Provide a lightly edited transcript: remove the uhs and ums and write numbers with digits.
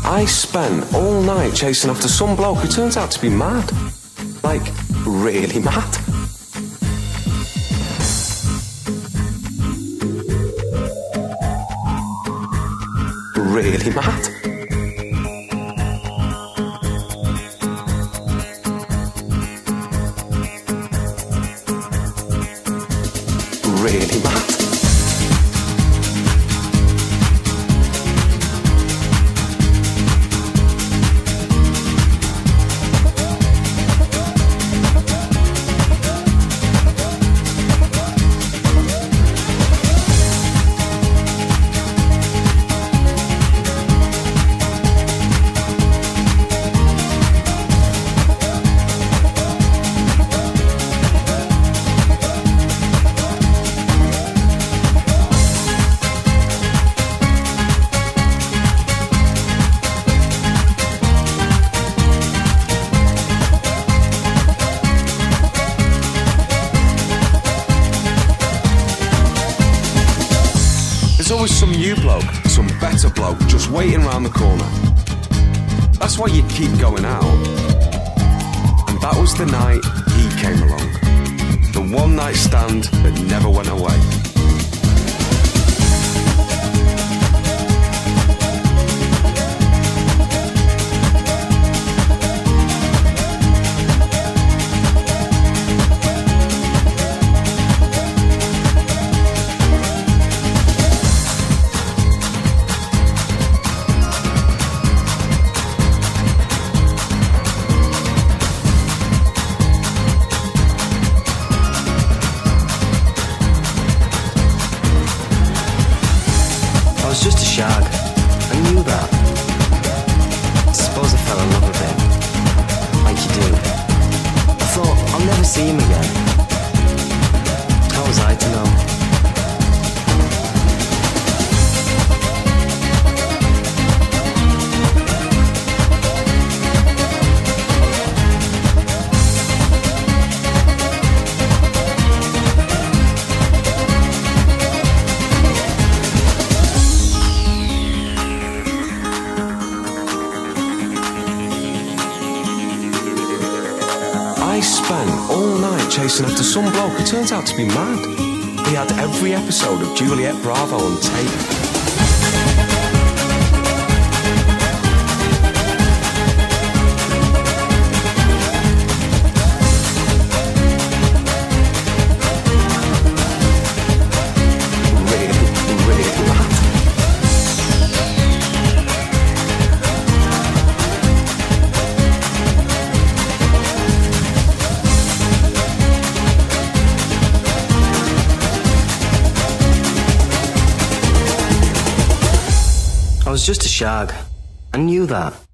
I spent all night chasing after some bloke who turns out to be mad. Like, really mad. Really mad. Really mad. There's always some new bloke, some better bloke, just waiting round the corner. That's why you keep going out. And that was the night he came along. The one night stand that never went away. I was just a shag. I knew that. I suppose I fell in love with him. Like you do. I thought, I'll never see him again. How was I to know? I spent all night chasing after some bloke who turns out to be mad. He had every episode of Juliet Bravo on tape. I was just a shag. I knew that.